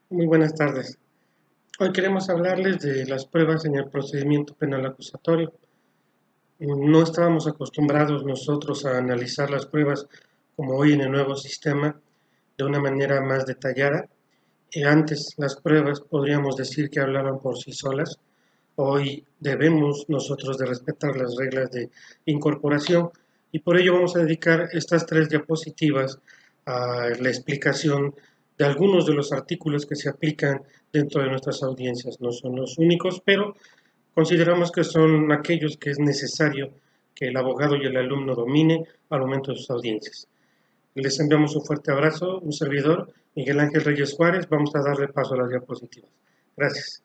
Muy buenas tardes. Hoy queremos hablarles de las pruebas en el procedimiento penal acusatorio. No estábamos acostumbrados nosotros a analizar las pruebas como hoy en el nuevo sistema de una manera más detallada. Antes las pruebas podríamos decir que hablaban por sí solas. Hoy debemos nosotros de respetar las reglas de incorporación y por ello vamos a dedicar estas tres diapositivas a la explicación de algunos de los artículos que se aplican dentro de nuestras audiencias. No son los únicos, pero consideramos que son aquellos que es necesario que el abogado y el alumno domine al momento de sus audiencias. Les enviamos un fuerte abrazo, un servidor, Miguel Ángel Reyes Juárez. Vamos a darle paso a las diapositivas. Gracias.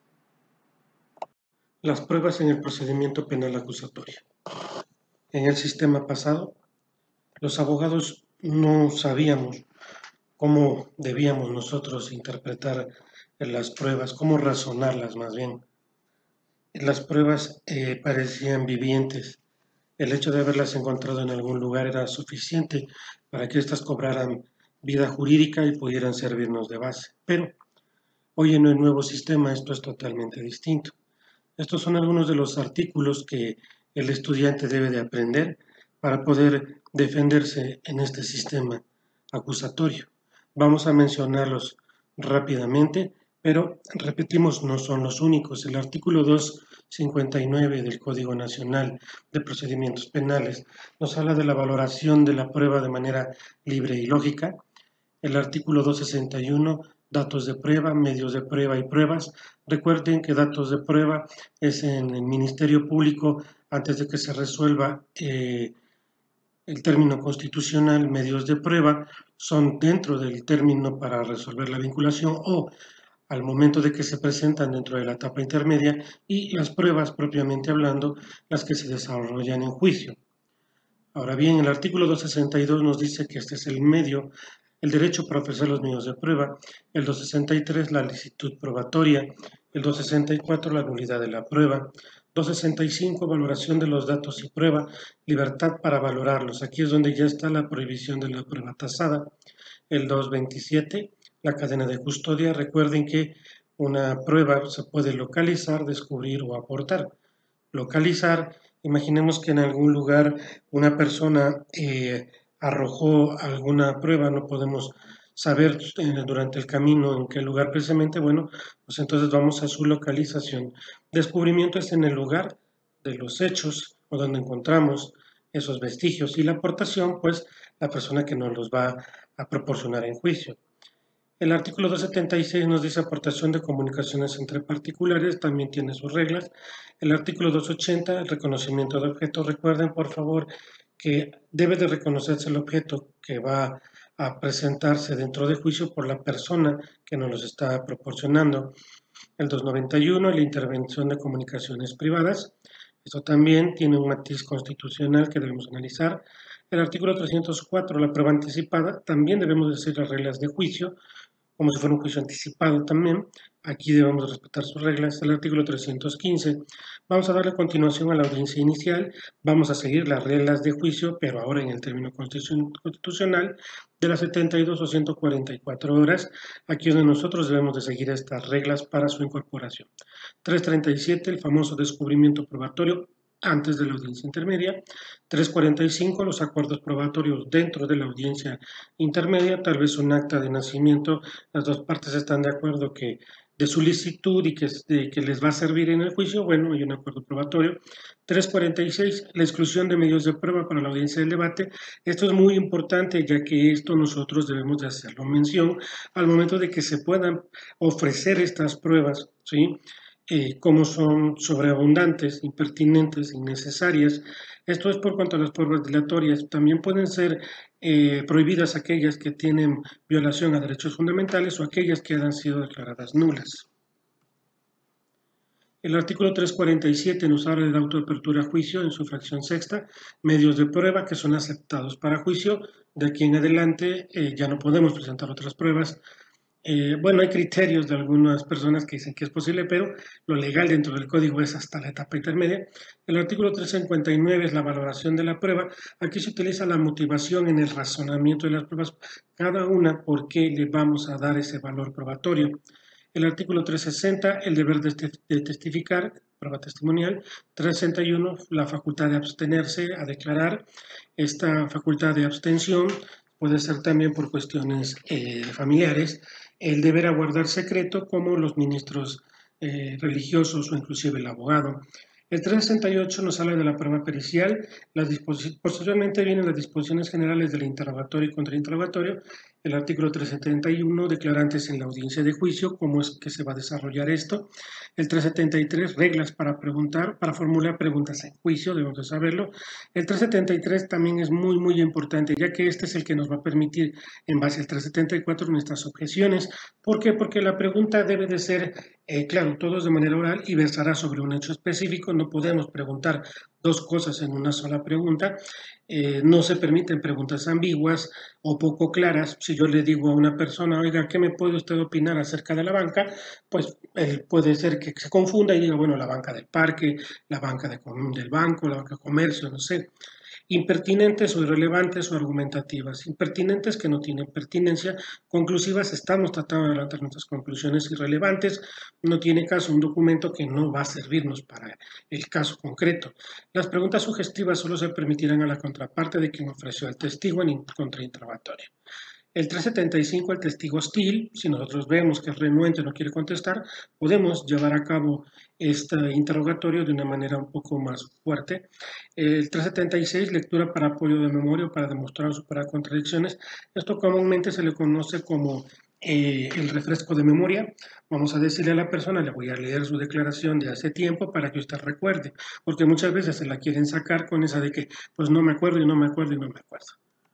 Las pruebas en el procedimiento penal acusatorio. En el sistema pasado, los abogados no sabíamos cómo debíamos nosotros interpretar las pruebas, cómo razonarlas más bien. Las pruebas parecían vivientes. El hecho de haberlas encontrado en algún lugar era suficiente para que éstas cobraran vida jurídica y pudieran servirnos de base. Pero hoy en el nuevo sistema esto es totalmente distinto. Estos son algunos de los artículos que el estudiante debe de aprender para poder defenderse en este sistema acusatorio. Vamos a mencionarlos rápidamente, pero repetimos, no son los únicos. El artículo 259 del Código Nacional de Procedimientos Penales nos habla de la valoración de la prueba de manera libre y lógica. El artículo 261, datos de prueba, medios de prueba y pruebas. Recuerden que datos de prueba es en el Ministerio Público antes de que se resuelva el término constitucional. Medios de prueba son dentro del término para resolver la vinculación o al momento de que se presentan dentro de la etapa intermedia, y las pruebas propiamente hablando, las que se desarrollan en juicio. Ahora bien, el artículo 262 nos dice que este es el medio, el derecho para ofrecer los medios de prueba, el 263 la licitud probatoria, el 264 la nulidad de la prueba, 265 valoración de los datos y prueba, libertad para valorarlos. Aquí es donde ya está la prohibición de la prueba tasada. El 227 la cadena de custodia. Recuerden que una prueba se puede localizar, descubrir o aportar. Localizar, imaginemos que en algún lugar una persona arrojó alguna prueba, no podemos saber durante el camino en qué lugar precisamente, bueno, pues entonces vamos a su localización. Descubrimiento es en el lugar de los hechos o donde encontramos esos vestigios, y la aportación, pues la persona que nos los va a proporcionar en juicio. El artículo 276 nos dice aportación de comunicaciones entre particulares, también tiene sus reglas. El artículo 280, el reconocimiento de objetos. Recuerden, por favor, que debe de reconocerse el objeto que va a presentarse dentro de juicio por la persona que nos los está proporcionando. El 291, la intervención de comunicaciones privadas. Esto también tiene un matiz constitucional que debemos analizar. El artículo 304, la prueba anticipada. También debemos decir las reglas de juicio, como si fuera un juicio anticipado también. Aquí debemos respetar sus reglas. El artículo 315. Vamos a darle continuación a la audiencia inicial. Vamos a seguir las reglas de juicio, pero ahora en el término constitucional de las 72 o 144 horas. Aquí es donde nosotros debemos de seguir estas reglas para su incorporación. 337, el famoso descubrimiento probatorio antes de la audiencia intermedia. 345, los acuerdos probatorios dentro de la audiencia intermedia, tal vez un acta de nacimiento, las dos partes están de acuerdo que de solicitud y que les va a servir en el juicio, bueno, hay un acuerdo probatorio. 346, la exclusión de medios de prueba para la audiencia del debate. Esto es muy importante, ya que esto nosotros debemos de hacerlo mención al momento de que se puedan ofrecer estas pruebas, ¿sí? Como son sobreabundantes, impertinentes, innecesarias. Esto es por cuanto a las pruebas dilatorias. También pueden ser prohibidas aquellas que tienen violación a derechos fundamentales o aquellas que han sido declaradas nulas. El artículo 347 nos habla del auto de apertura a juicio en su fracción sexta, medios de prueba que son aceptados para juicio. De aquí en adelante ya no podemos presentar otras pruebas. Bueno, hay criterios de algunas personas que dicen que es posible, pero lo legal dentro del código es hasta la etapa intermedia. El artículo 359 es la valoración de la prueba. Aquí se utiliza la motivación en el razonamiento de las pruebas, cada una por qué le vamos a dar ese valor probatorio. El artículo 360, el deber de testificar, prueba testimonial. 361, la facultad de abstenerse a declarar. Esta facultad de abstención puede ser también por cuestiones familiares. El deber a guardar secreto, como los ministros religiosos o inclusive el abogado. El 368 nos habla de la prueba pericial. Posteriormente vienen las disposiciones generales del interrogatorio y contrainterrogatorio. El artículo 371, declarantes en la audiencia de juicio, cómo es que se va a desarrollar esto. El 373, reglas para preguntar, para formular preguntas en juicio, debemos de saberlo. El 373 también es muy importante, ya que este es el que nos va a permitir, en base al 374, nuestras objeciones. ¿Por qué? Porque la pregunta debe de ser, claro, todos de manera oral y versará sobre un hecho específico. No podemos preguntar dos cosas en una sola pregunta. No se permiten preguntas ambiguas o poco claras. Si yo le digo a una persona, oiga, ¿qué me puede usted opinar acerca de la banca? Pues puede ser que se confunda y diga, bueno, la banca del parque, la banca del banco, la banca de comercio, no sé. Impertinentes o irrelevantes o argumentativas. Impertinentes que no tienen pertinencia. Conclusivas, estamos tratando de adelantar nuestras conclusiones. Irrelevantes, no tiene caso un documento que no va a servirnos para el caso concreto. Las preguntas sugestivas solo se permitirán a la contraparte de quien ofreció al testigo en contrainterrogatorio. El 375, el testigo hostil, si nosotros vemos que el renuente no quiere contestar, podemos llevar a cabo este interrogatorio de una manera un poco más fuerte. El 376, lectura para apoyo de memoria o para demostrar o superar contradicciones. Esto comúnmente se le conoce como el refresco de memoria. Vamos a decirle a la persona, le voy a leer su declaración de hace tiempo para que usted recuerde, porque muchas veces se la quieren sacar con esa de que, pues no me acuerdo y no me acuerdo y no me acuerdo.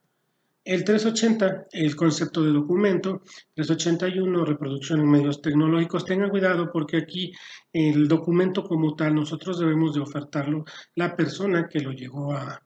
El 380, el concepto de documento. 381, reproducción en medios tecnológicos. Tengan cuidado porque aquí el documento como tal nosotros debemos de ofertarlo la persona que lo llegó a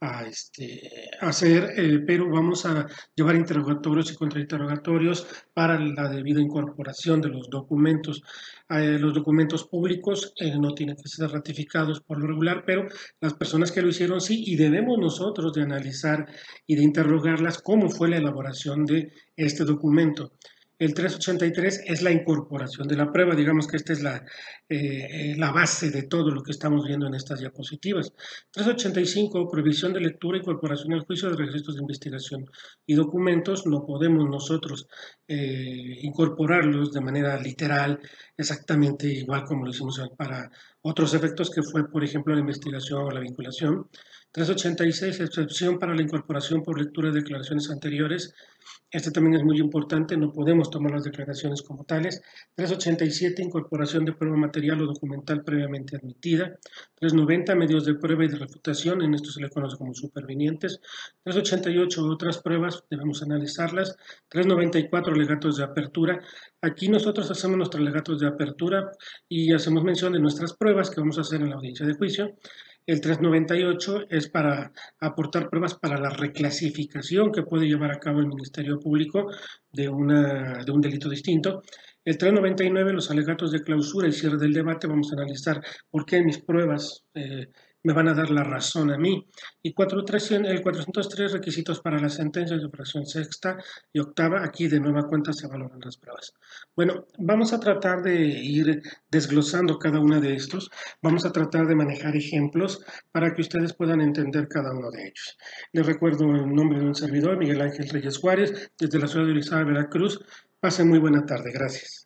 hacer, pero vamos a llevar interrogatorios y contrainterrogatorios para la debida incorporación de los documentos. Los documentos públicos no tienen que ser ratificados por lo regular, pero las personas que lo hicieron sí, y debemos nosotros de analizar y de interrogarlas cómo fue la elaboración de este documento. El 383 es la incorporación de la prueba, digamos que esta es la base de todo lo que estamos viendo en estas diapositivas. 385, prohibición de lectura, incorporación al juicio de registros de investigación y documentos. No podemos nosotros incorporarlos de manera literal, exactamente igual como lo hicimos para otros efectos que fue, por ejemplo, la investigación o la vinculación. 386, excepción para la incorporación por lectura de declaraciones anteriores. Este también es muy importante, no podemos tomar las declaraciones como tales. 387, incorporación de prueba material o documental previamente admitida. 390, medios de prueba y de refutación, en esto se le conoce como supervinientes. 388, otras pruebas, debemos analizarlas. 394, alegatos de apertura. Aquí nosotros hacemos nuestros alegatos de apertura y hacemos mención de nuestras pruebas que vamos a hacer en la audiencia de juicio. El 398 es para aportar pruebas para la reclasificación que puede llevar a cabo el Ministerio Público de un delito distinto. El 399, los alegatos de clausura y cierre del debate, vamos a analizar por qué mis pruebas me van a dar la razón a mí. Y el 403, requisitos para las sentencias de fracción sexta y octava, aquí de nueva cuenta se valoran las pruebas. Bueno, vamos a tratar de ir desglosando cada una de estos, vamos a tratar de manejar ejemplos para que ustedes puedan entender cada uno de ellos. Les recuerdo el nombre de un servidor, Miguel Ángel Reyes Juárez, desde la ciudad de Orizaba, Veracruz. Pasen muy buena tarde, gracias.